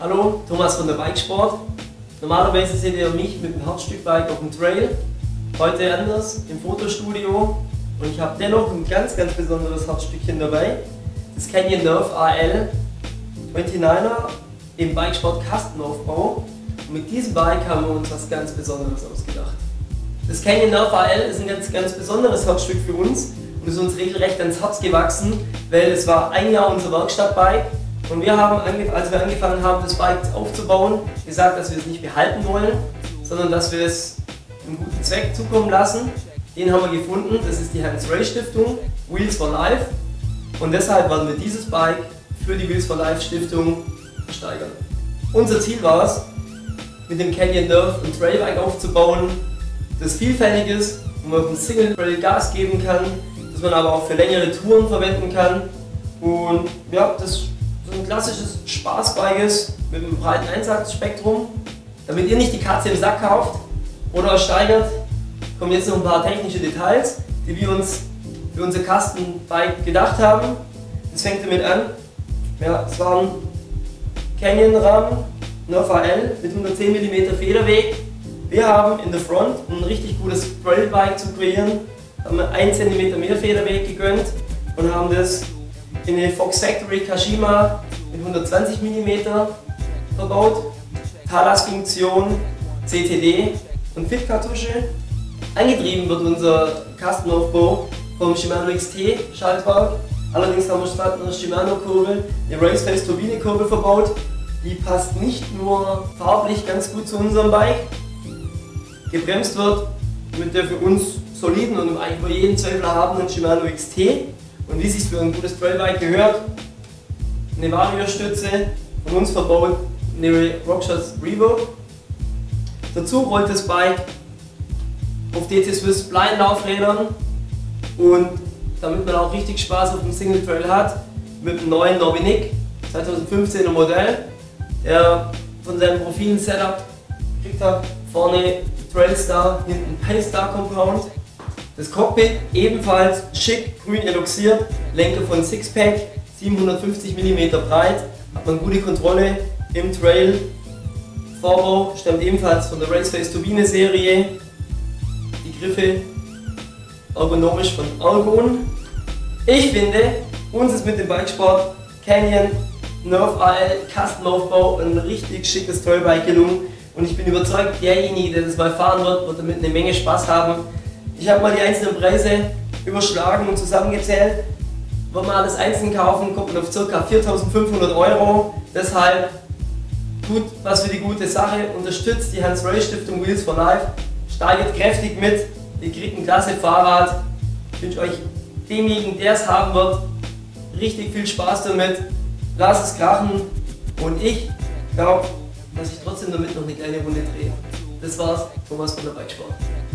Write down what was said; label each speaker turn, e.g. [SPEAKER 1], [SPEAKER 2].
[SPEAKER 1] Hallo, Thomas von der Bikesport. Normalerweise seht ihr mich mit dem Herzstück-Bike auf dem Trail. Heute anders im Fotostudio und ich habe dennoch ein ganz besonderes Herzstückchen dabei. Das Canyon Nerf AL 29er im Bikesport Kastenaufbau. Und mit diesem Bike haben wir uns was ganz Besonderes ausgedacht. Das Canyon Nerf AL ist ein ganz besonderes Herzstück für uns und ist uns regelrecht ans Herz gewachsen, weil es war ein Jahr unser Werkstattbike. Und wir haben, als wir angefangen haben, das Bike aufzubauen, gesagt, dass wir es nicht behalten wollen, sondern dass wir es einem guten Zweck zukommen lassen. Den haben wir gefunden, das ist die Hans Ray Stiftung, Wheels for Life. Und deshalb werden wir dieses Bike für die Wheels for Life Stiftung versteigern. Unser Ziel war es, mit dem Canyon Nerf ein Trailbike aufzubauen, das vielfältig ist, wo man auf dem Single Trail Gas geben kann, das man aber auch für längere Touren verwenden kann. Und ja, das so ein klassisches Spaßbike ist mit einem breiten Einsatzspektrum. Damit ihr nicht die Katze im Sack kauft oder ersteigert, kommen jetzt noch ein paar technische Details, die wir uns für unser Kastenbike gedacht haben. Das fängt damit an. Ja, es war ein Canyon-Rahmen, Nerf AL mit 110 mm Federweg. Wir haben in der Front ein richtig gutes Trailbike zu kreieren, haben 1 cm mehr Federweg gegönnt und haben das in eine Fox Factory Kashima mit 120 mm verbaut, Talas-Funktion, CTD und Fit-Kartusche. Angetrieben wird unser Kastenaufbau vom Shimano XT Schaltwerk. Allerdings haben wir statt einer Shimano-Kurbel eine Raceface-Turbine-Kurbel verbaut. Die passt nicht nur farblich ganz gut zu unserem Bike. Gebremst wird mit der für uns soliden und eigentlich für jeden Zweifel erhabenen Shimano XT. Und wie es sich für ein gutes Trailbike gehört, eine Vario-Stütze, von uns verbaut eine Rockshox Revo. Dazu rollt das Bike auf DC Swiss Laufrädern und damit man auch richtig Spaß auf dem Single Trail hat, mit dem neuen Novinic 2015er Modell, der von seinem profilen Setup kriegt hat, vorne Trailstar, hinten Paystar Compound. Das Cockpit ebenfalls schick grün eloxiert, Lenker von Sixpack, 750 mm breit, hat man gute Kontrolle im Trail. Vorbau stammt ebenfalls von der Raceface Turbine Serie. Die Griffe ergonomisch von Argon. Ich finde, uns ist mit dem Bikesport Canyon Nerf AL Kastenaufbau ein richtig schickes Trailbike gelungen und ich bin überzeugt, derjenige, der das mal fahren wird damit eine Menge Spaß haben. Ich habe mal die einzelnen Preise überschlagen und zusammengezählt. Wenn man alles einzeln kaufen, kommt man auf ca. 4.500 €. Deshalb tut was für die gute Sache, unterstützt die Hans Ray Stiftung Wheels for Life, steigert kräftig mit, ihr kriegt ein klasse Fahrrad. Ich wünsche euch demjenigen, der es haben wird, richtig viel Spaß damit. Lasst es krachen und ich glaube, dass ich trotzdem damit noch eine kleine Runde drehe. Das war's, Thomas von der Bikesport.